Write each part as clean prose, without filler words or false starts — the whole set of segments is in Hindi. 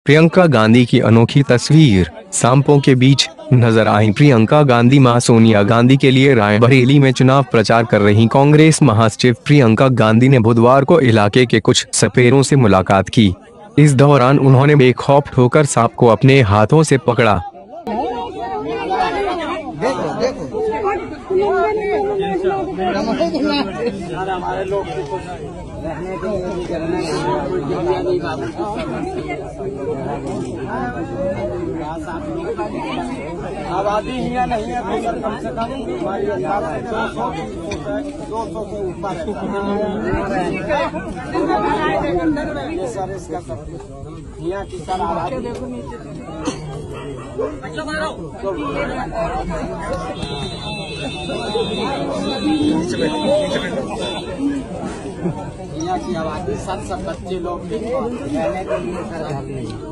प्रियंका गांधी की अनोखी तस्वीर। सांपों के बीच नजर आईं प्रियंका गांधी। मां सोनिया गांधी के लिए रायबरेली में चुनाव प्रचार कर रही कांग्रेस महासचिव प्रियंका गांधी ने बुधवार को इलाके के कुछ सपेरों से मुलाकात की। इस दौरान उन्होंने बेखौफ होकर सांप को अपने हाथों से पकड़ा। आबादी यहाँ नहीं है तो सर कम से कम 200 से ऊपर है सर। इसका सब यहाँ की सर आबादी यहाँ की आबादी सब बच्चे लोग रहने के लिए सर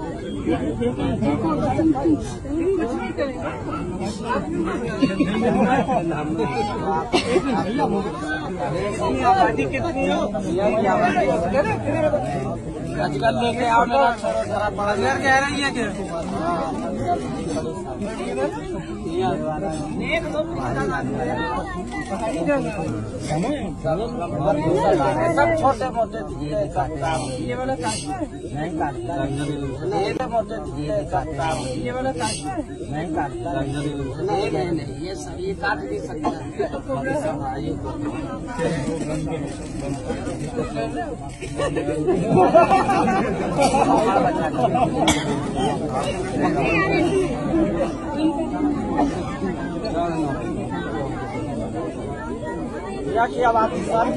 आजकल लेके आओ मेरा कह रही है क्या सब छोटे मोटे ये वाला नहीं काटता मोटे ये वाला नहीं काटता नहीं ये सब ये काट नहीं सकता। यहाँ की आबादी सर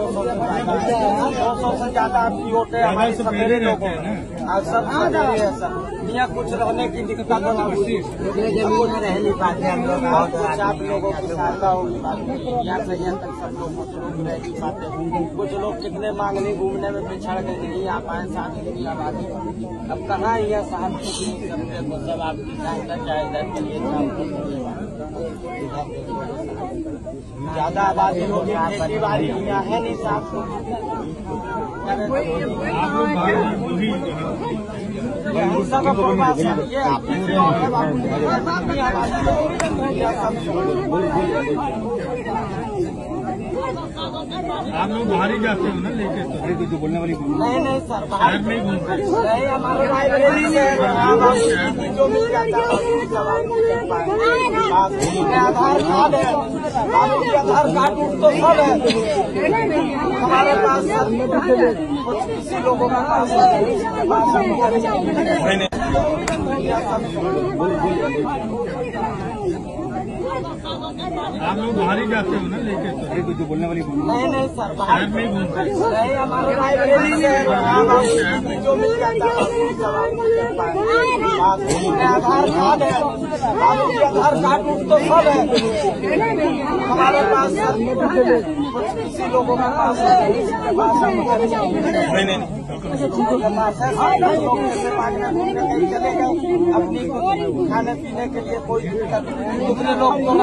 200 से ज्यादा आपकी होते हैं हमारे सवेरे लोगों और सब सवेरे है सर। यहाँ कुछ रहने की दिक्कत जमीन में रह नहीं पाते हम लोग और कुछ आप लोगों की सहायता होगी यहाँ से यहाँ तक सब लोग रह नहीं पाते। कुछ लोग कितने मांगने घूमने में पिछड़ गए नहीं आ पाए साथ की आबादी। अब कहाँ यहाँ साथ सब आपकी सहायता चाहिए ज्यादा आबादी होगी खेती बाड़ी यहाँ है नहीं साफ आप लोग बाहर ही जाते हो ना लेके तो जो बोलने वाली नहीं सर बाहर नहीं घूमते नहीं हमारे रायबरेली से जो मिल जाता है आधार कार्ड है आधार कार्ड तो सब है हमारे पास किसी लोगों के पास आप लोग बाहर ही जाते हो ना लेके तो जो बोलने वाली नहीं सर बाहर नहीं घूमते नहीं हमारे रायबरेली से जो मिल जाता है आधार कार्ड है आधार कार्ड तो सब है हमारे पास किसी लोगों के पास चले गए अपनी खाने पीने के लिए कोई दिक्कत नहीं। दूसरे लोग तो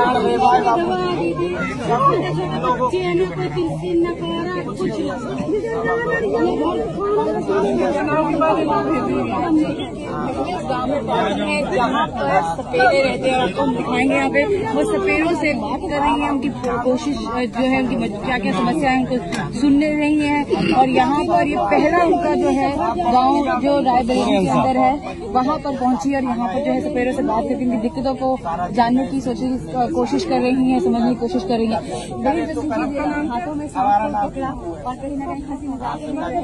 जहाँ पर सपेरे रहते हैं आपको हम दिखाएंगे यहाँ पे वो सपेरों से बात कर रही हैं। उनकी कोशिश जो है उनकी क्या क्या समस्या है उनको सुन रही हैं। और यहाँ पर ये पहला उनका जो है गांव जो रायबरेली के अंदर है वहाँ पर पहुंची और यहाँ पर जो है सपेरों से बात करके उनकी दिक्कतों को जानने की कोशिश कर रही हैं, समझने की कोशिश कर रही हैं। बड़ी हाथों में पकड़ा और कहीं न कहीं हंसी मजाक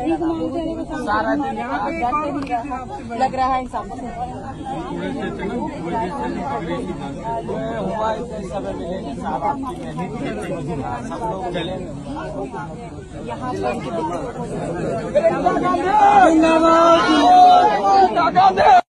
लग रहा है इंसान यहाँ पर